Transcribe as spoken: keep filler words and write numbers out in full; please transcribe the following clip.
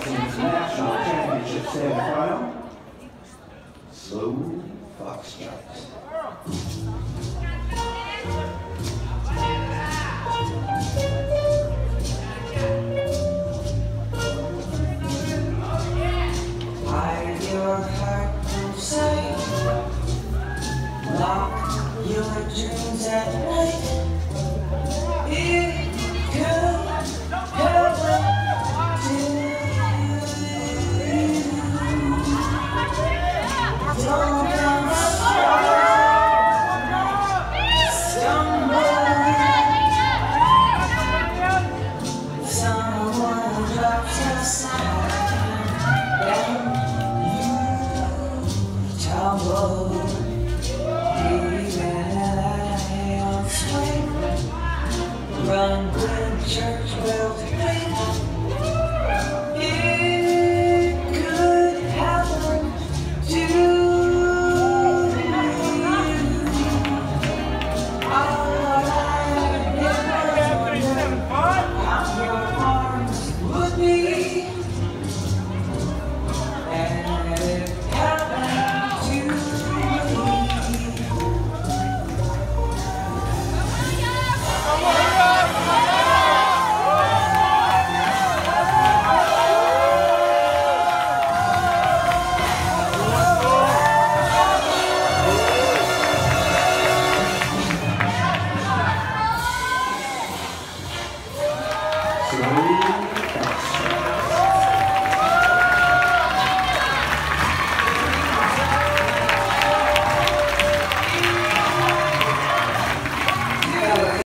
International Championship semi-final. Slow foxtrot. Hide your heart inside. Lock your dreams at night. It could happen to you. Don't come stumbling. Someone drops aside and you tumble. Run when church bells ring. It could happen to you. All I never knew how your arms would be, and it happened to me. Slow